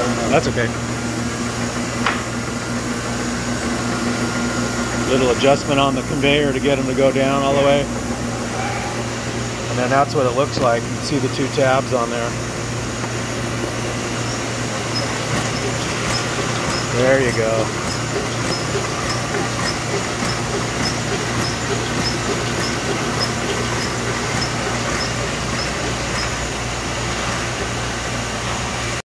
That's okay. Little adjustment on the conveyor to get them to go down all the way. And then that's what it looks like. You can see the two tabs on there. There you go.